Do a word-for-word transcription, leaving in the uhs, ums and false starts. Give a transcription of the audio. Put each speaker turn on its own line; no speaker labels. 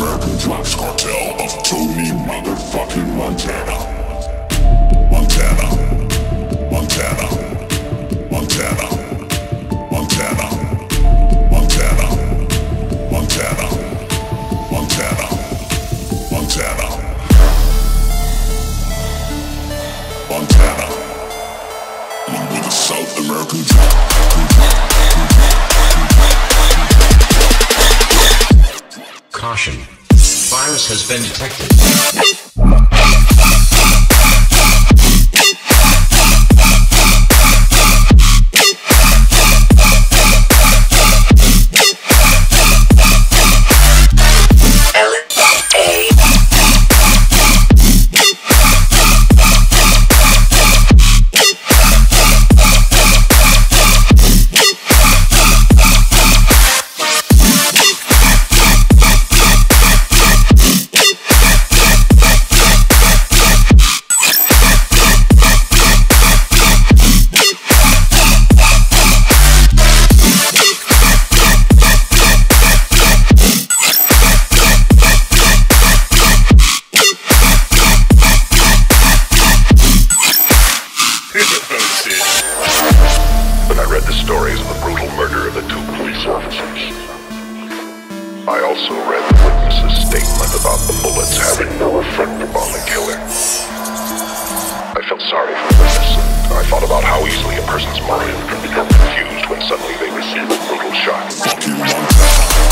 American Drugs Cartel of Tony motherfucking Montana. Montana. Montana. Montana. Montana. Montana. Montana. Montana. Montana. Montana. One with the South American drug.
Caution. Virus has been detected.
When I read the stories of the brutal murder of the two police officers, I also read the witness's statement about the bullets having no effect upon the killer. I felt sorry for the witness, and I thought about how easily a person's mind can become confused when suddenly they receive a brutal shock.
Fucking Montana.